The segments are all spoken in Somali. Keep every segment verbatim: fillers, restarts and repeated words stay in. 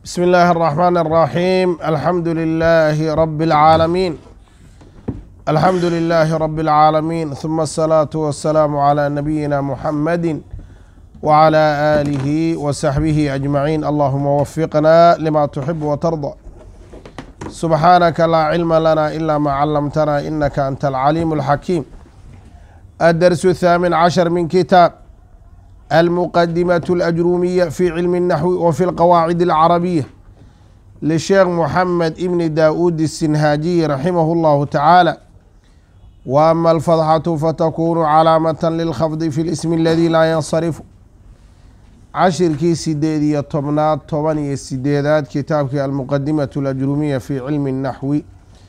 بسم الله الرحمن الرحيم. الحمد لله رب العالمين الحمد لله رب العالمين ثم الصلاة والسلام على نبينا محمد وعلى آله وصحبه أجمعين. اللهم وفقنا لما تحب وترضى. سبحانك لا علم لنا إلا ما علمتنا إنك أنت العليم الحكيم. الدرس الثامن عشر من كتاب المقدمة الأجرومية في علم النحو وفي القواعد العربية للشيخ محمد ابن داود السنهاجي رحمه الله تعالى. وأما الفضحة فتكون علامة للخفض في الاسم الذي لا ينصرف. cashirkii sideed iyo tobnaad toban iyo sideedaad kitaabkii almuqadimatu alajrumiya fi cilmi الnaxwi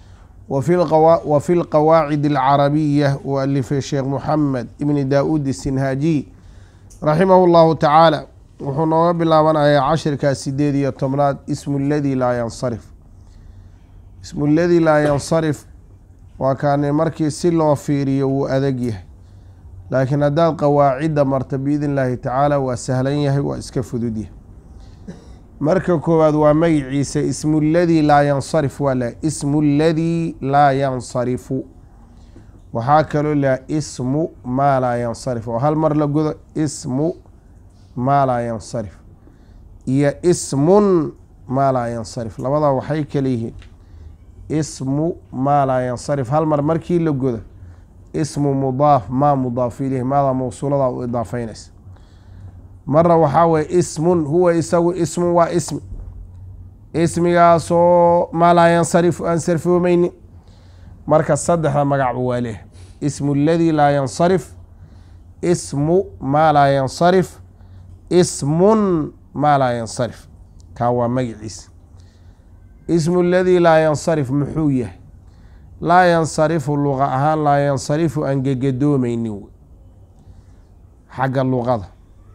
wa fi lqawaacid alcarabiya uu alifay sheekh moxamed ibni daa-uud isinhaajiy raximahu llahu tacaala. wuxuu nooga bilaabanayaa cashirkaa sideed iyo tobnaad ismu ladii laa yansarif. ismu ladii laa yansarif waa kaani markii si loo fiiriyo wuu adag yahay, laakiin haddaad qawaacidda marta biidn illaahi tacaala waa sahlan yahay, waa iska fudud yahay. marka koowaad waa magiciisa ismu ladii laa yansarif waa la ismu ladii laa yansarifu. waxaa kaloo laha ismu maa laa yansarif oo hal mar la godo ismu maa laa yansarif iyo ismun maa laa yansarif. labadaa waxay kala yihiin ismu maa laa yansarif hal mar markii la godo ismu mudaaf maa mudaaf ilayh maadaa mawsuulada u idaafeynaysa. marna waxaa weye ismun huwa isagu ismun waa ismi ismigaasoo maa laa yansarifu aan sarfoomeyni. marka saddexda magacba waa leh ismu ladii laa yansarif, ismu maa laa yansarif, ismun maa laa yansarif. kaa waa magaciisa. ismu ladii laa yansarif muxuu yahay? laa yansarifu luqa ahaan laa yansarifu aan gegadoomeynin xagga luqada.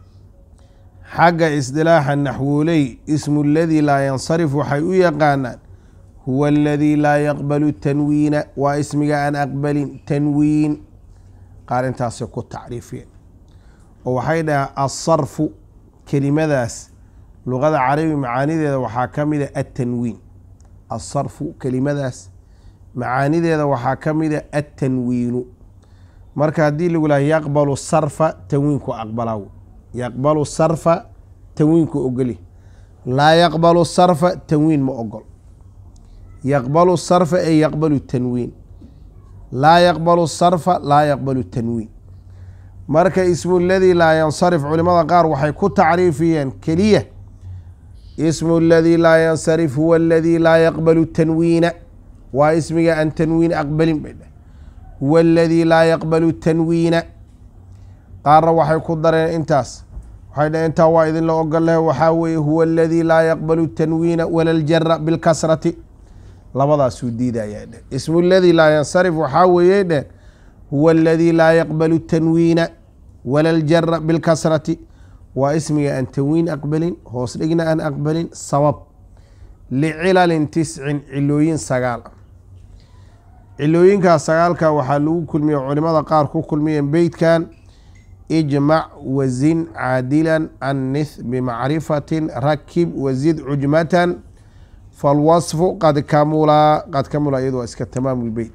xagga isdilaaxa naxwooley ismu ladii laa yansarif waxay u yaqaanaan huwa aladii laa yaqbalu tanwiina, waa ismiga aan aqbalin tanwiin. qaar intaasay ku tacriifiyeen oo waxay dhahaan asarfu kelimadaas luqada carabi macaanideeda waxaa ka mida atanwiin. asarfu kelimadaas macaanideeda waxaa ka mida atanwiinu. marka haddii lagu laha yaqbalu sarfa tanwiinku aqbalaaw, yaqbalu sarfa tanwiinku ogoli. laa yaqbalu sarfa tanwiin ma ogol. yaqbalu sarfa ee yaqbalu tanwiin, laa yaqbalu sarfa laa yaqbalu tanwiin. marka ismu ladii laa yansarif culimada qaar waxay ku tacriifiyeen keliya ismu ladii laa yansarif huwa aladii laa yaqbalu tanwiina, waa ismiga aan tanwiin aqbalin bay dheh. huwa aladii laa yaqbalu tanwiina. qaarna waxay ku dareen intaas, waxay dheh intaa waa idinla ogol leh, waxaa weeye huwa aladii laa yaqbalu tanwiina wala ljara bilkasrati. labadaasuu diidayaa dheh. ismu ladii laa yansarif waxaa weeye dheh huwa aladii laa yaqbalu tanwiina wala ljara bilkasrati. waa ismiga aan tanwiin aqbalin hoos dhigna aan aqbalin sabab licilalin tiscin cilooyin sagaal ah. cilooyinkaas sagaalka waxaa lagu kulmiye culimada qaar ku kulmiyeen beytkan ijmac wazin caadilan anith bimacrifatin rakib wazid cujmatan falwasfu qad kamula qad kamula iyado iska tamaamul beyt.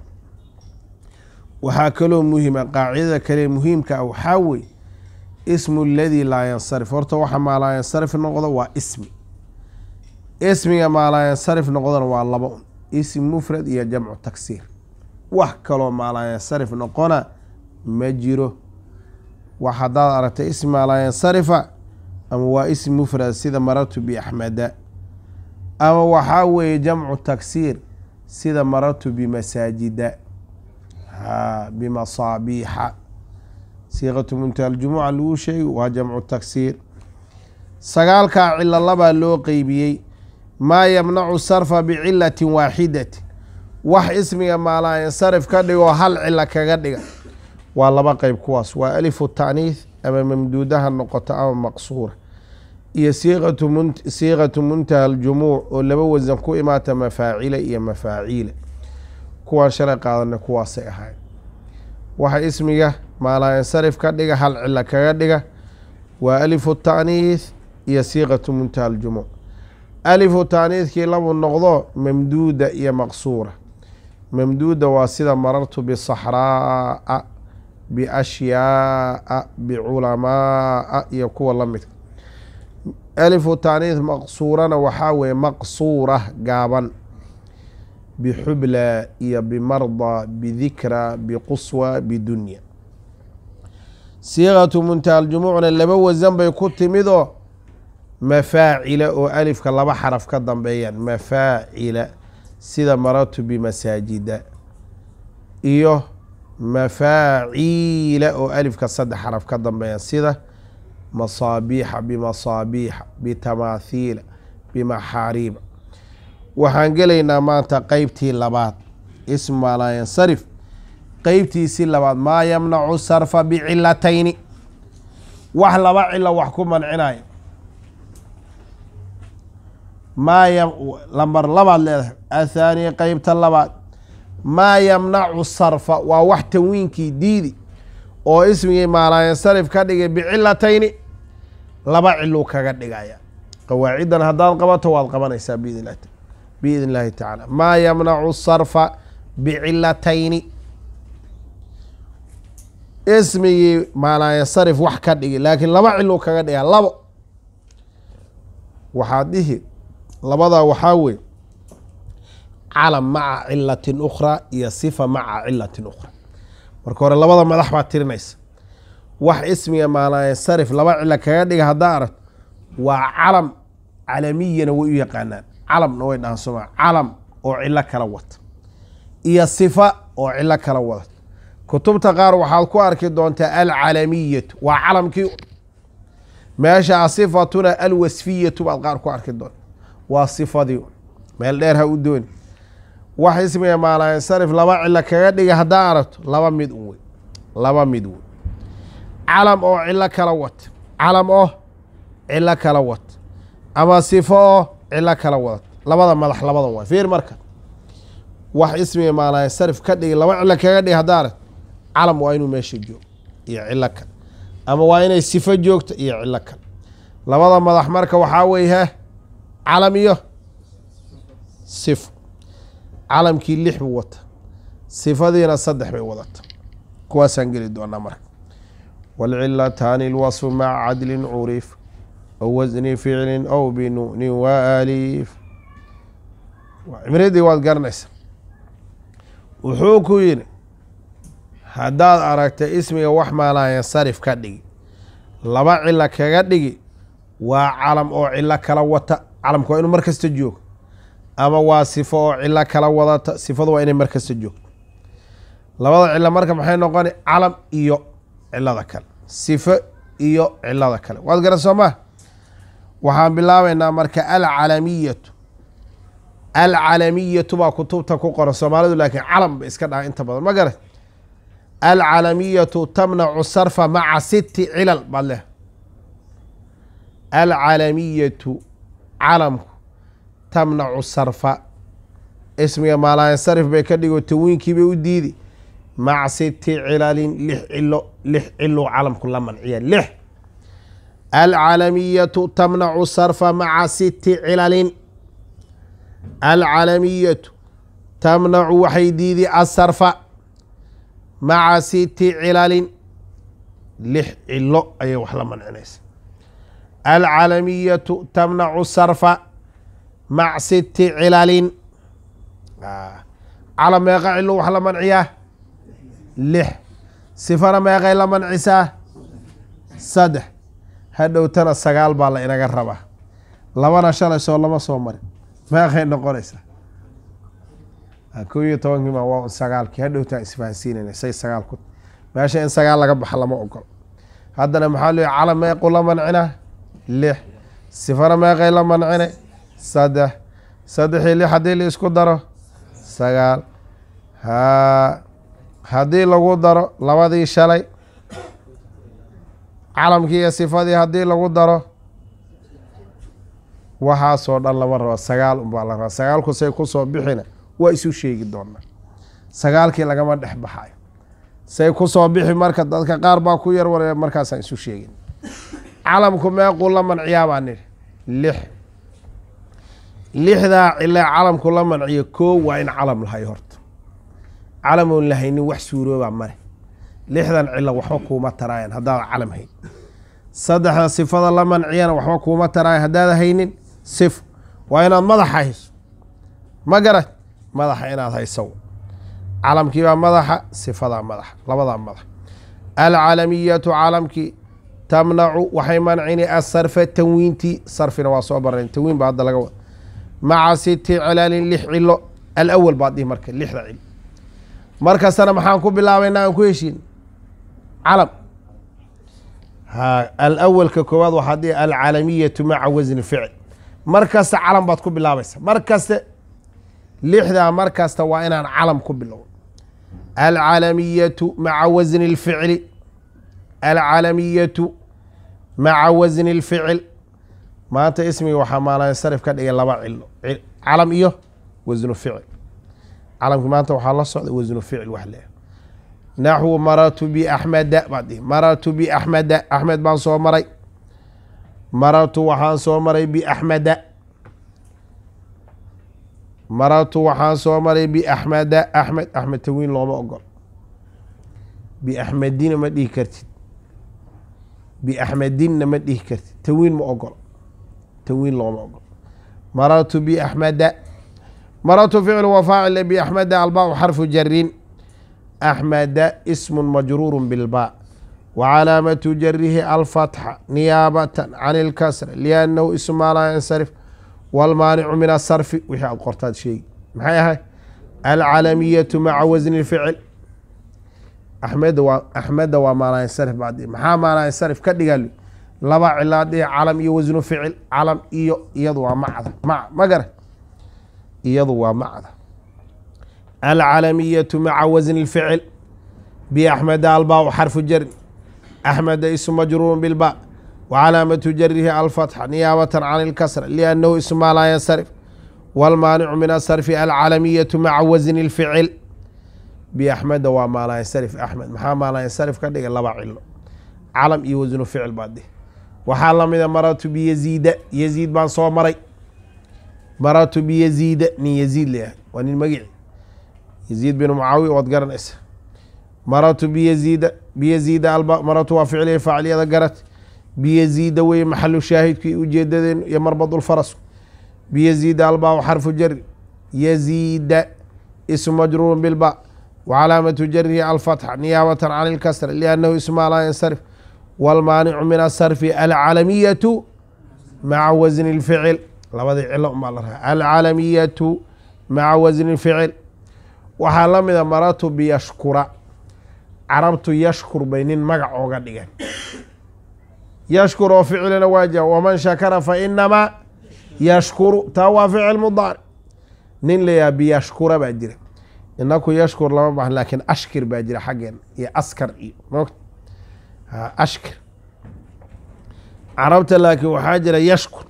waxaa kaloo muhima qaacidada kale muhiimka ah waxaa weye ismu ladii laa yansarif. horta waxa maa laa yansarif noqdo waa ismi. ismiga maa laa yansarif noqdona waa laba un, ism mufrad iyo jamcu taksiir. wax kaloo maa laa yansarif noqona ma jiro. wax haddaad aragtay ismi maa laa yansarifa ama waa ism mufrad sida marartu biaxmeda, ama waxaa weeye jamcu taksiir sida marartu bimasaajida ha bimasaabiixa. siiqatu muntaha aljumuca lagu sheegay waa jamcu taksiir. sagaalkaa cilo labaa loo qeybiyey. maa yamnacu sarfa bicilatin waaxidatin, wax ismiga maa laa yansarif ka dhigoo hal cilo kaga dhiga waa laba qeyb. kuwaas waa alifu taaniih ama mamduudaha noqoto ama maqsuura, iyo siiqatu muntaha aljumuuc oo laba wasan ku imaata mafaacila iyo mafaaciila. kuwaan shalay qaadana kuwaasay ahayd. waxa ismiga maa laa yansarif ka dhiga hal cilo kaga dhiga waa alifu taaniih iyo siiqatu muntaha aljumuuc. alifu taaniidkii labu noqdo mamduuda iyo maqsuura. mamduuda waa sida marartu bisaxraa'a biashyaa'a biculamaa'a iyo kuwa la midka. alifu taaniid maqsuurana waxaa weeye maqsuura gaaban bixubla iyo bimarda bidikra biquswa bidunya. siiqatu muntaha aljumuucna laba wasan bay ku timidoo mafaacila oo alifka laba xaraf ka dambeeyaan mafaacila sida marartu bimasaajida iyo mafaaciila oo alifka saddex xaraf ka dambeeyaan sida masaabiixa bimasaabiixa bitamaathiila bimaxaariiba. waxaan gelaynaa maanta qeybtii labaad ism maa laa yansarif qeybtiisii labaad maa yamnacu sarfa bicilatayni wax laba cilo wax ku mancinayo maa y lambar labaad leedahay. athaaniya qeybta labaad maa yamnacu sarfa waa wax tanwiinkii diidi oo ismigii maa laa yansarif ka dhigay bicilatayni laba ciluu kaga dhigaya. qawaacidan haddaad qabato waad qabanaysaa biidn lah biidn illaahi tacaala. maa yamnacu sarfa bicilatayni ismigii maa laa yansarif wax ka dhigi laakiin laba ciluu kaga dhigaa labo waxaad dhihi labadaa waxaa weeye calam maca cilatin ukhraa iyo sifa maca cilatin ukhraa. marka hore labada madax baad tirinaysa wax ismiga maa laa yansarif laba cilo kaga dhiga haddaa aragto waa calam calamiyana way u yaqaanaan calamna way dhahaan sooma calam oo cilo kala wata iyo sifa oo cilo kala wada. kutubta qaar waxaad ku arki doontaa alcalamiyatu waa calamkii meesha asifatuna alwasfiyatu baad qaar ku arki doonta waa sifadii meel dheer ha u dooni. wax ismiga maa laa yansarif laba cilo kaga dhiga haddaa aragto laba mid un wey laba mid wey calam oo cilo kala wata calam oo cilo kala wata ama sifo oo cilo kala wadata labada madax labadan waa fiir. marka wax ismiga maa laa yansarif ka dhigi laba cilo kaga dhiga haddaa aragto calam waa inuu meesha joogo iyo cilo kale ama waa inay sifo joogto iyo cilo kale. labada madax marka waxaa weye he calam iyo sifo. calamkii lix buu wata sifadiina saddex bay wadata kuwaasaan geli doonaa marka. wاlcilataani اlwaصfu maca cadli curif aw wasni ficli aw binu'ni waalif. cibradii waad garanaysa wuxuu ku yidhi haddaad aragta ismiga wax maa laa yansarif ka dhigi laba cilo kaga dhigi waa calam oo cilo kala wata calamka waa inuu mar kasta joogo ama waa sifo oo cilo kala wadata sifadu waa inay mar kasta joogto. labada cilo marka maxay noqoni calam iyo cilada kale sifo iyo cilada kale waad garan soo maa. waxaan bilaabeynaa marka alcalamiyatu alcalamiyatu baa kutubta ku qoran soomaalidu laakiin calam ba iska dhaha inta badan ma garan. alcalamiyatu tamnacu sarfa maca siti cilal baad leh. alcalamiyatu calamku tamnacu sarfa ismiga maa laa yansarif bay ka dhigo tanwiinkii bay u diidi maca siti cilalin lix cilo lix cilou calamku la manciya lix. alcalamiyatu tamnacu sarfa maca siti cilalin alcalamiyatu tamnacu waxay diidi asarfa maca siti cilalin lix cilo ayay wax la mancinaysa. alcalamiyatu tamnacu sarfa mac siti cilalin calam meeqa cilo wax la manciyaa lix sifana meeqay la mancisaa saddex. hadhowtana sagaal baa la inaga rabaa labana shalay soo lama soo marin meeqay noqonaysaa kow iyo tobankii ma waa sagaalkii hadhowtaan isfahansiinayna say sagaal ku meesha in sagaal laga baxa lama ogolo. haddana maxaa loo calam meequ la mancinaa lix sifana meeqay la mancinay saddex saddexii lix haddii la isku daro sagaal ha haddii lagu daro labadii shalay calamkii iyo sifadii haddii lagu daro waxaasoo dhan lama raba sagaal unbaa la rabaa. sagaalku say kusoo bixina waa isu sheegi doonaa sagaalkii lagama dhex baxayo say kusoo bixi marka dadka qaar baa ku yar wareer markaasaan isu sheegin. calamku meequu la manciyaa baa nidhi lix lixdaa cila calamku la manciyo koo waa in calam lahay horta calam oon lahaynin wax suuroobaa mare lixdan cilo waxba kuuma taraayan haddaad calam hayn saddexda sifada la manciyana waxba kuuma taraayan haddaad haynin sifo waa inaad madaxa hayso ma garad madaxa inaad hayso calamkiibaa madaxa sifadaa madaxa labadaa madax alcalamiyatu calamkii tamnacu waxay mancini asarfa tanwiintii sarfina waa soo bareen tanwiin baa hadda laga wada maca siti cilaalin lix cilo alawal baad dhihi marka lixda cilo markastana maxaan ku bilaabaynaa aan ku heshiin calam ha alawalka koowaad waxaad dhihi alcalamiyatu maca wasni ficil mar kasta calam baad ku bilaabaysa mar kaste lixdaa mar kasta waa inaan calam ku bilowno alcalamiyatu maca wasni اlficli alcalamiyatu maca wasni اlficil maanta ismigi waxaa maalansarif ka dhigay laba cilo calam iyo wasnu ficil calamki maanta waxaa la socda wasnu ficil wax leeyahay naxwu marartu biaxmeda baad dhihi marartu biaxmeda axmed baan soo maray marartu waxaan soo maray biaxmeda marartu waxaan soo maray biaxmeda axmed axmed tawiin looma ogol biaxmedina ma dhihi kartid biaxmedinna ma dhihi kartid tawiin ma ogol tawiin looma ogol marartu biaxmeda marartu ficlu wa faacil biaxmeda albaa xarfu jarin axmeda ismu majruuru bilbaa wacalaamatu jarihi alfatxa niyaabatan can ilkasra liannahu ismu maa laa yansarif walmaanicu min asarfi wixii aad qortaad sheegi maxay ahay alcalamiyatu maca wasni lficil axmeda waa axmeda waa maalayansarif baad maxaa maalayansarif ka dhigaal laba cilaad dhihi calam iyo wasnu ficil calam iyo iyadu waa macda ma ma gara iyadu waa macda alcalamiyatu maca wasni lficil biaxmeda albaa xarfu jarin axmeda ismu majruurun bilba wcalaamatu jarihi alfatxa niyaabatan can ilkasra liannahu ismu maa laa yansarif walmaanicu min asarfi alcalamiyatu maca wasni lficil biaxmeda waa maa laa yansarif axmed maxaa maa laa yansarif ka dhigay laba cilo calam iyo wasnu ficil baad dhihi waxaa lamida marartu biyaziida yaziid baan soo maray marartu biyaziida nin yaziid leeyahay waa nin magici yaziid bin mucaawiya waad garanaysa marartu biyaziida biyaziida alba marartu waa ficliya faaciliyada garat biyaziida weye maxalu shaahidkii ujeedadeen iyo marbadulfaras biyaziida albaa xarfu jari yaziida ismu majruurun bilba wacalaamatu jarihi alfatxa niyaabatan can ilkasra liannahu ismu maa laa yansarif walmaanicu min asarfi alcalamiyatu maca wasni lficil labadii cilo umaa la raha alcalamiyatu maca wasni lficil waxaa la mida marartu biyashkura carabtu yashkur bay nin magac ooga dhigan yashkur oo ficilina waaja waman shakara fa inamaa yashkuru taa waa ficil mudaaric nin layaha biyashkura baa jira inaku yashkur lama bahan laakiin ashkir baa jira xaggeena iyo askar iyo moogta ashkir carabta laakiin waxaa jira yashkur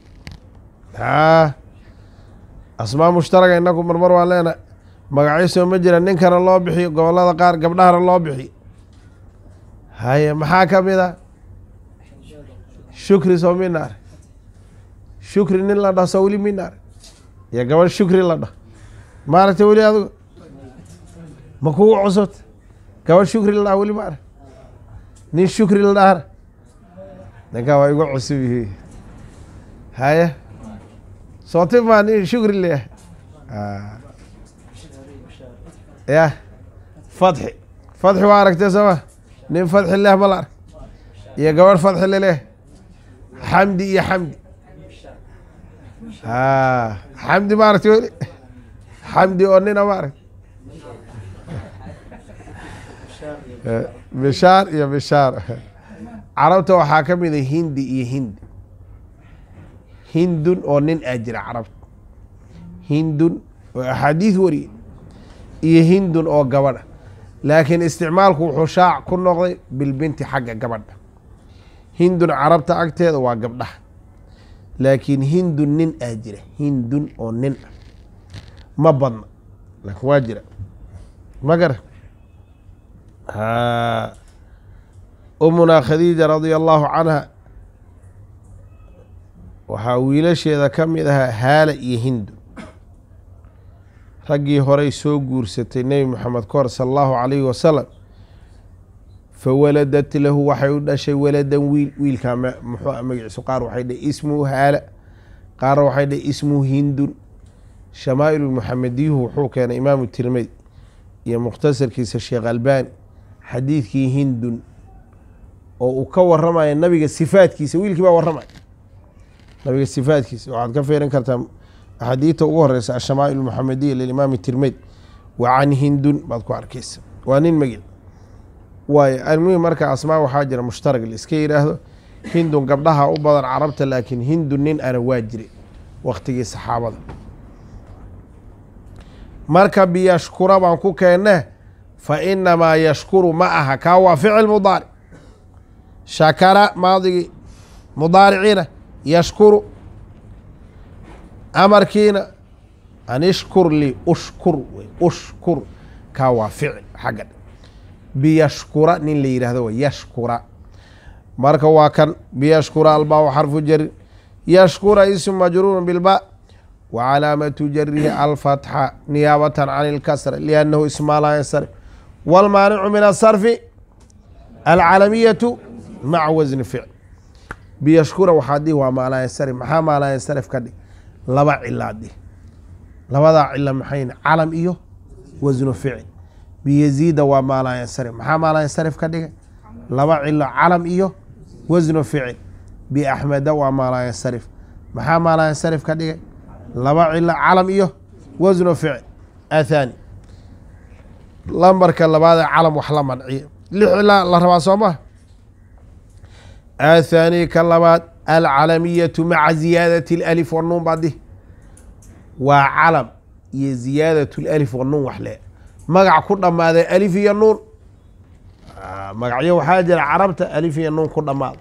a asmaa mushtaraga inaku marmar waan leena magaciisoo ma jira ninkana loo bixiyo gobolada qaar gabdhahana loo bixiyo haye maxaa ka mid a shukri soo minaar shukri nin la dhah soo weli minaar iyo gabadh shukri la dhah maaragtay weli adigo ma kugu cusubta gabadh shukri la dhah weli ma arag nin shukri la dhahana ninkaa waa igu cusub yihi haye sooti maa nin shukri leeyahay ya fadxi fadxi waa aragtay sooma nin fadxi leh ma la arag iyo gabadh fadxi leleh xamdi iyo xamdi xamdi ma aragti weli xamdi oo nina ma aragti bishaar iyo bishaar carabta waxaa ka mida hindi iyo hindi hindun oo nin aa jira carabta hindun oo axaadiis wariye iyo hindun oo gabadha laakiin isticmaalku wuxuu shaac ku noqday bilbinti xagga gabadha hindun carabta agteeda waa gabdhaha laakiin hindun nin aa jira hindun oo nin ah ma badna laakiin waa jira ma gara umunaa khadiija radia allahu canha waxaa wiilasheeda ka mid ahaa haala iyo hindun raggii horey soo guursatay nebi moxamed ka hor sala allahu calayhi wasalam fawaladat lahu waxay u dhashay waladan wiil wiilkaa muxuu magaciisu qaar waxay dheh ismuhu haala qaar waxay dheh ismuhu hindun shamaa'ilu muxamediyuhu wuxuu keenay imaamu tirmidi iyo mukhtasarkiisa sheekh albani xadiidkii hindun oo uu ka waramaya nabiga sifaadkiisa wiilkii baa waramaya nabiga sifaadkiisa waxaad ka fiirin kartaa axaadiidta ugu horeysa ashamaa'ilu muxamediya lilimaami tirmidi wa can hindun baad ku arkeysa waa nin magil waayo almuhim marka asmaa waxaa jira mushtarag la iska yidhaahdo hindun gabdhaha u badan carabta laakiin hindun nin ana waa jiray waktigii saxaabada marka biyashkura baan ku keenne fa inamaa yashkuru ma aha kaa waa ficil mudaaric shakara maadigii mudaariciina yashkuru amarkiina an ishkur lii ushkur wey ushkur kaa waa ficil xagga biyashkura nin la yidhahdo way yashkura marka waa kan biyashkura albaa xarfu jari yashkura ism majruurun bilba wacalaamatu jarihi alfatxa niyaabatan can ilkasra liannahu ismaa laa yansarif walmaanicu min asarfi alcalamiyatu maca wasni ficl biyashkura waxaa dihi waa maalaa yansarif maxaa maalaa yansarif ka dhig laba cilaad dhih labadaa cilo maxayna calam iyo wasnu ficil biyaziida waa maalaa yansarif maxaa maalaa yansarif ka dhigay laba cilo calam iyo wasnu ficil biaxmeda waa maalaa yansarif maxaa maalaa yansarif ka dhigay laba cilo calam iyo wasnu ficil athani lambarka labaadee calam wax la manciyo lix cilaa la rabaa soo maha athani ka labaad alcalamiyatu maca ziyaadati اlalif wanuun baa dih waa calam iyo ziyaadat اlalif wanuun wax le magac ku dhammaaday alif iyo nuun magacyo waxaa jira carabta alif iyo nuun ku dhammaada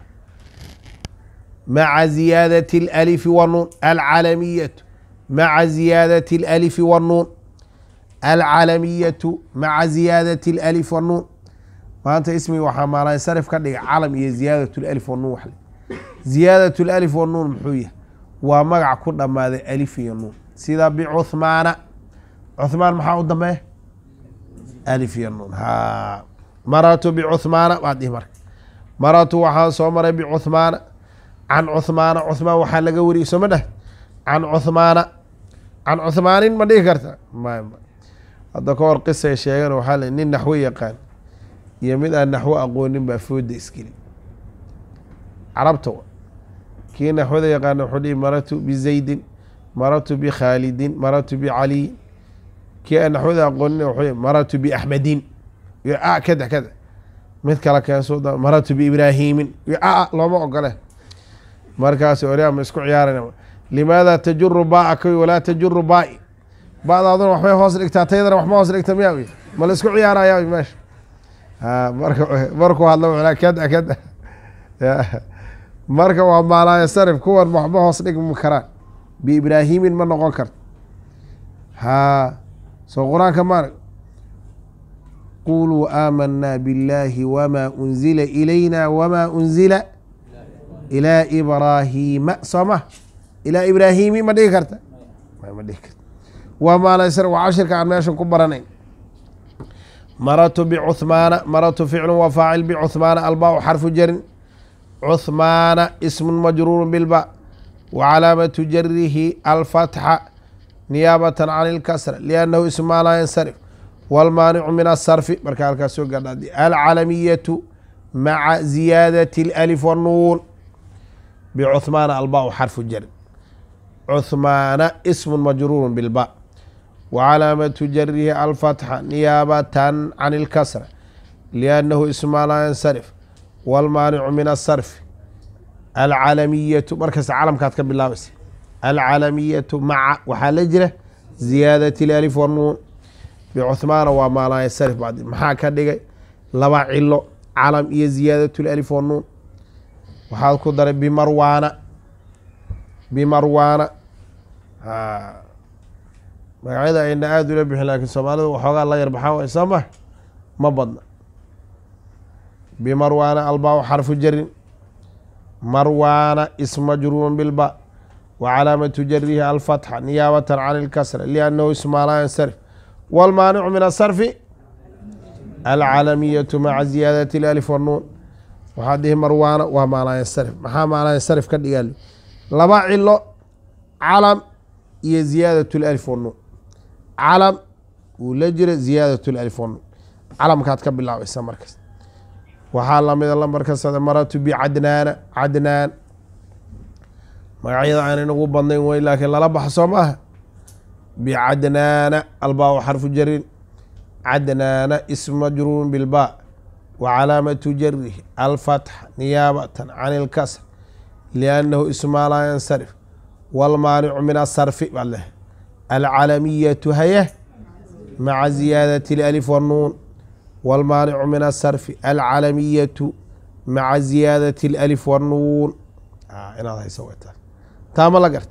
maca ziyaadati اlalifi wanuun alcalamiyatu maca ziyaadati اlalifi wanuun alcalamiyatu maca ziyaadati اlalif wanuun maanta ismigi waxaa maalansarif ka dhiga calam iyo ziyaadat اlalif wanuun waxle ziyaadat اlalif wanuun muxuu yahay waa magac ku dhammaaday alif iyo nuun sida bicuhmaana cuhmaan maxaa u dambeeya alif iyo nuun ha maratu bicuhmaana waad dhihi marka maratu waxaan soo maray bicuhmaana can cuhmaana cuhmaan waxaa laga wariyey soo ma dheh can cuhmaana can cuhmaanin ma dhihi karta may hadda ka hor qisay sheegan waxaa le nin naxwo yaqaan iyo mid aan naxwo aqoonin baa fooda iskeli carabta kii naxwada yaqaana wuxuu dhihi maratu bizaydin maratu bikhaalidin maratu bicaliyin kii aan naxwada aqoonin wuxuu maratu biaxmedin iyo a kada kada mid kale keenso maratu biibraahimin iyo a looma ogole markaas oraa ma isku ciyaarana limaada tajuru baaka walaa tajuru baai badaaduna waxbay hoos dhigtaa taydana waxma hoos dhigta miyaa wy ma la isku ciyaaraya meesha marka markuu hadla kada kada marka waa maalaayasarif kuwan waxba hoos dhigmi karaan biibraahimin ma noqon karto ha soo qur-aanka maarag quluu aamanaa biاllaahi wamaa unzila ilayna wamaa unzila ilaa ibraahiima soo ma ilaa ibraahimi ma dhigi karta ma dhigi karta waa maalaysar waa cashirka aan meeshan ku baranayn maratu bicuhmaana maratu ficlu wa faacil bicuhmaana albaa xarfu jarin cuhmaana ismu majruuru bilba wacalaamatu jarihi alfatxa niyaabatan can ilkasra liannahu ismu maa laa yansarif walmaanicu min asarfi marka halkaas soo gaadha alcalamiyatu maca ziyaadati اlalif wanuun bicuhmaana albaa xarfu jarin cuhmaana ismu majruuru bilba wacalaamatu jarihi alfatxa niyaabatan can ilkasra liannahu ismu maa laa yansarif walmaanicu min asarfi alcalamiyatu markasta calamkaad ka bilaabaysa alcalamiyatu maca waxaa la jira ziyaadati اlalif wanuun bicuhmaana waa maalaa yansarif bad maxaa ka dhigay laba cilo calam iyo ziyaadat اlalif wanuun waxaad ku daray bimarwaana bimarwaana magacyada ayna aada ula bixin lakin soomaalida waxoogaa la yar baxaa way soo ma ma badna bimarwaana albaa xarfu jarin marwaana ism majruurun bilba وعلامة جره الفتحة نيابة عن الكسرة لأنه اسم لا ينصرف والمانع من الصرف العلمية مع زيادة الألف والنون وهذه مروانة وما لا ينصرف محا ما لا ينصرف كد قال لبا علو علم هي زيادة الألف والنون علم ولجر زيادة الألف والنون علم كانت كبل الله ويسا مركز وحال من الله مركز هذا مرات بعدنان عدنان magacyada aanay nagu badnayn way laakiin lala baxso maaha bicadnaana albaa xarfu jarin cadnaana ism majruur bilbaa وعلامة جره الفتح نيابة عن الكسر لأنه اسم لا ينصرف والمانع من الصرف بالله العلمية هي مع زيادة الألف والنون والمانع من الصرف العلمية مع زيادة الألف والنون آه أنا هذا سويتها تام لقرت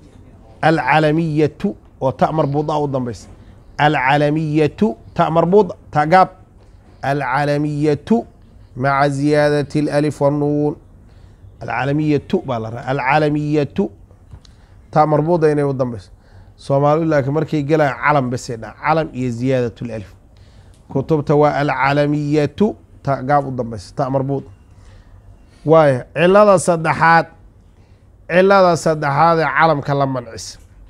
العلمية وتاء مربوطة قدام بس العلمية تاء مربوطة تاء العلمية مع زيادة الألف والنون العلمية بالله العلمية تاء مربوطة هنا قدام بس سومالي لكن مركي قال علم بس هنا علم هي زيادة الألف كتبت العلمية تاء قدام بس تاء مربوطة واي علة صدحات علة صدحات علم كلام منعس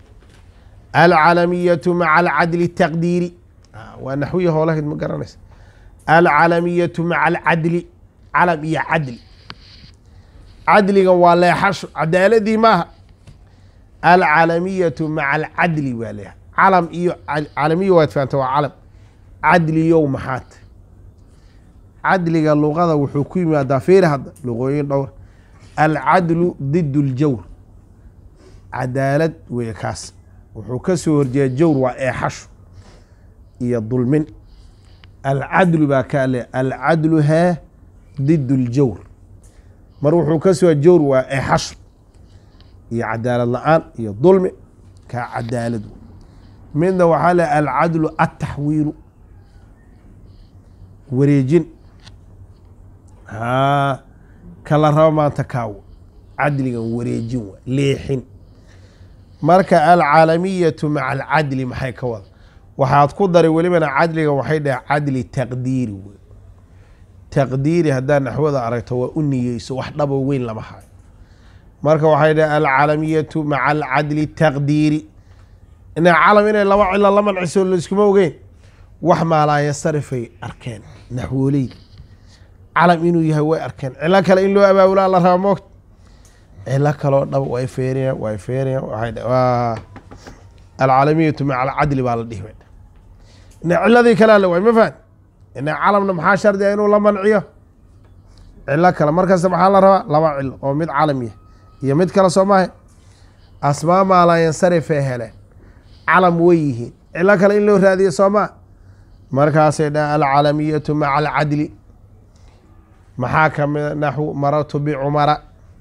العلمية مع العدل التقديري آه ونحويه هو لكن مقرنس العلمية مع العدل علم هي عدل عدل والله حش عدالة دي ما العلمية مع العدل والله علم إيه علمية واتفانت علم عدل يوم حات عدل اللغة وحكومة دافير هذا لغوين دور العدل ضد الجور عدالة ويكاس وحكسه رجال الجور وإيحش هي الظلم العدل باكالي العدل ها ضد الجور مروح حكسه الجور وإيحش هي عدالة الآن هي الظلم كعدالة من ذو حالة العدل التحوير وريجين ها كلا رما تكاو عدل وريجين ليحين مركا العالمية مع العدل محي كوض وحاد قدر ولمن عدل وحيد عدل تقديري تقديري هذا نحو ذا أريته وأني يسو وحده وين لما حاي مركا وحيد العالمية مع العدل التقديري إن عالمين لما علا لما نعسول الاسكموغين وحما لا يصرف أركان نحولي علم إنه يهوي أركان علاك لإن له أبا ولا الله راموكت علاك له ويفيريا ويفيريا وحيدا العالمية مع العدل بالديه إن الذي كلا له ما فهم إن عالمنا محاشر دي إنه لما نعيه علاك لمركز محل روا لما عل ومد عالمية يمد كلا سماه أسماء ما لا ينصرف هلا علم ويه علاك لإن له هذه سماه مركز العالمية مع العدل محاكم نحو مررت بعمر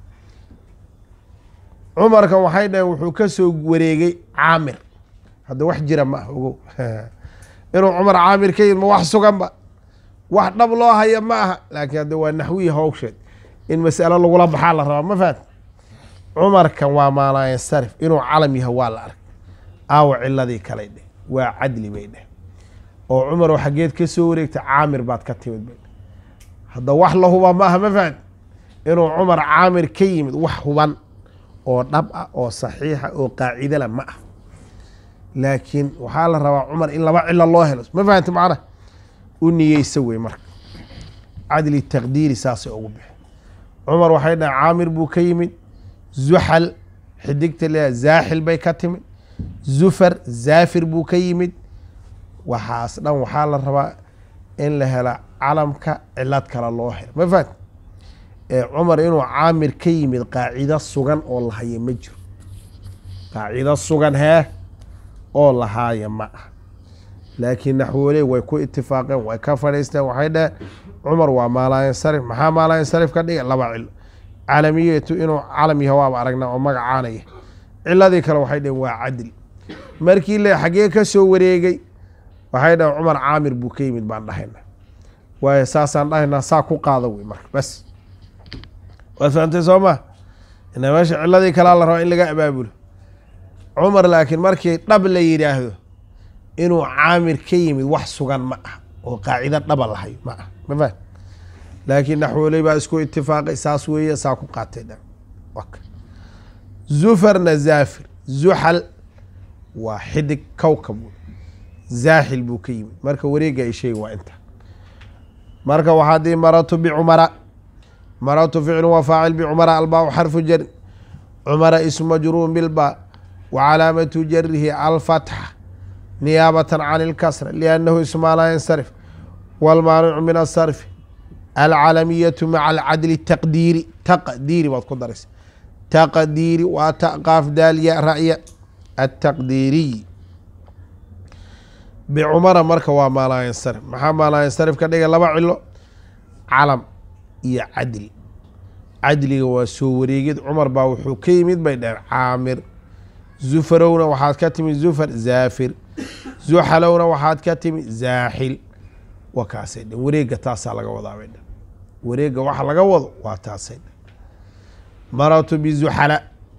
عمر كان وحيدا وحو كسو وريغي عامر هذا wax jira ma ogo inuu Umar Aamir kay ma wax sugan ba wax dhab loo haya ma aha laakiin hada waa naxwi hawsheed in mas'ala lagu la baxaa la raba ma faad Umar kan waa maalayn sarif inuu calam yahay waa la ark aaw ciladii kale dheh waa cadli bay dheh oo Umar xageed ka soo wareegtay Aamir baad ka timid bay hada wax la huba ma aha ma faad inuu Umar Aamir ka yimid wax huban oo dhab ah oo saxiixa oo qaacida la ma ah laakiin waxa la rabaa Umar in laba cilla loo helo ma fahanti macna u niyeysa way marka adli taqdiiri saasi ugu bix Umar waxay dhahay Aamir buu ka yimid Zuhal xidigta la Zaahil bay ka timid Zufar Zaafir buu ka yimid waxaas dhan waxa la rabaa in la hela calamka cilad kala loo helo ma fahanti عمر إنه عامر كيمد قاعدة السجن الله هي مجر قاعدة السجن ها الله هاي معه لكن نحوله ويكون اتفاقا ويكفر يسته وحيدا عمر وما لا ينصرف محا ما لا ينصرف كده لا بعل عالمية إنه عالمي هوا بعرقنا وما عانيه إلا ذيك الوحيد هو عدل مركي اللي حقيقة سو وريجي وحيدا عمر عامر بوكيمد بعد هنا وأساسا الله ساكو قاضي مرك بس وفهمت سوما ina meesha ciladii kalaa la rabaa in laga abaabulo cumar laakiin markii dhab la yidhaahdo inuu caamir ka yimid wax sugan ma ah oo qaacido dhaba lahay ma ah ma laakiin naxwooley baa isku itifaaqay saas weeye saa ku qaatay dha zufarna zaafir zuxal waa xidig kowkab zaaxil buu ka yimid marka wareega ay sheegi waa inta marka waxaa dii maratu bicumara maratu ficlu wa faacil bicumara albaa xarfu jar cumara ismu majruun bilba وcalaamaةu jarihi alfatxa niyaabaة can اlkasra liannahu ismaa laa yansarif wاlmaanicu min asarfi alcalamiyatu maca alcadli taqdiiri taqdiiri baad ku daraysa taqdiiri waa taqaaf daaliya ra'ya ataqdiiriy bicumara marka waa maa laa yansarif maxaa maa laa yansarif ka dhiga laba cilo calam iyo cadli cadliga waa soo wareegid cumar baa wuxuu ka yimid bay dhaheen caamir zufarowna waxaad ka timi zufar zaafir zuxalowna waxaad ka timi zaaxil wa kaasay dhan wareega taasaa laga wadaa bay dhan wareega waxa laga wado waa taasay dhan maratu bizuxala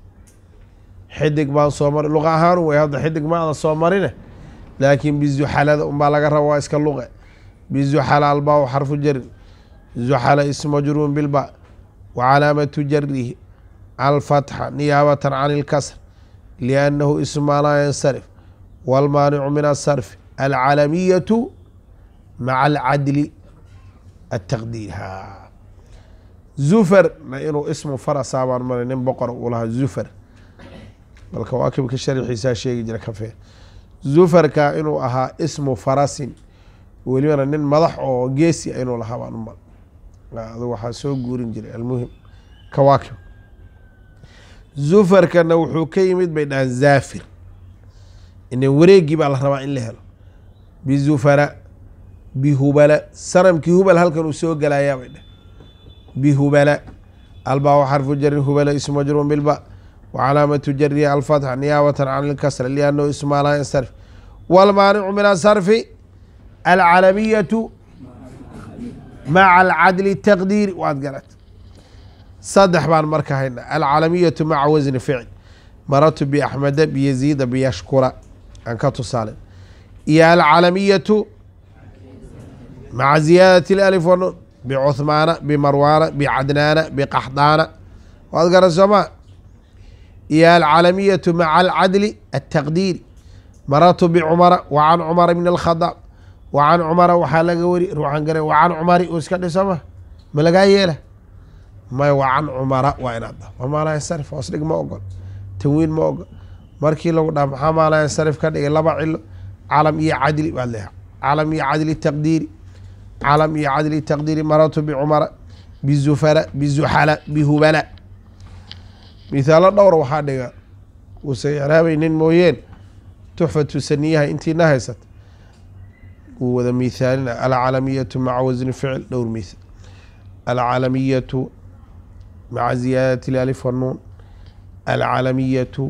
xidig baan soo mari luqa ahaan way hadda xidig ma adan soo marine laakiin bizuxalada unbaa laga raba waa iska luqe bizuxala albaa xarfu jarin zuxala ism majruun bilba wacalaamatu jarihi alfatxa niyaabatan can ilkasr liannahu ismaa laa yansarif wاlmaanicu min asarf alcalamiyatu maca alcadli ataqdiir ha zufar na inuu ismu farasaa baan maray nin boqor uu lahaa zufar bal kawaakibka sharxiisaa sheegi jira kafe zufarka inuu ahaa ismu farasin welibana nin madax oo geesi inuu lahaa baan umal adu waxaa soo guurin jiray almuhim kawaakib zufarkana wuxuu ka yimid bay dhahaan zaafir ina wareegii baa la rabaa in la helo bizufara bihubala sanamkii hubal halkan uu soo galayaa bay dhah bihubala albaa xarfu jarin hubala ismu majruun bilba wacalaamatu jarihi alfatxa niyaabatan can ilkasra liannahu ismaa laa yansarif wاlmaanicu min asarfi alcalamiyatu maca alcadli taqdiiri waad garat saddex baan marka hayna alcalamiyatu maca wasni ficl maratu biaxmeda biyaziida biyashkura aan ka tusaalen iyo alcalamiyatu maca ziyaadati اlalif wanun bicuhmaana bimarwaana bicadnaana biqaxdaana waad garan soomaa iyo alcalamiyatu maca alcadli ataqdiiri maratu bicumara wa can cumara bn اlkhadaab wa can cumara waxaa laga wari ruuxan gare wa can cumari uu iska dhisoma ma lagaa yeela may wa can cumara waa inaad dha waa maa laa yansarif hoos dhig ma ogol tanwiin ma ogol markii lagu dhaha maxaa maa laa yansarif ka dhigay laba cilo calam iyo cadli baad leeha calam iyo cadli taqdiiri calam iyo cadli taqdiiri maratu bicumara bizufara bizuxala bihubala mithaalo dhowra waxaa dhiga uusan icraabaynin mooyeen tuxfatu saniyaha intiina haysata wuu wada mithaalina alcalamiyatu maca wasni ficl dhowr mithaal alcalamiyatu maca ziyaadati اlalif wannuun alcalamiyatu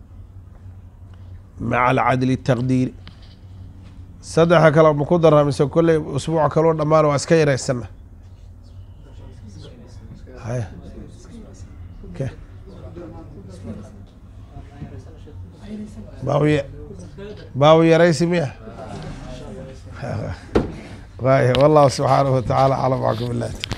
maca alcadli taqdiiri saddexa kale ma ku daraa mise kolley usbuuca kaloo dhammaan waa iska yareysana haya baawi baawi yaraysi miya والله سبحانه وتعالى أعلم معكم بالله.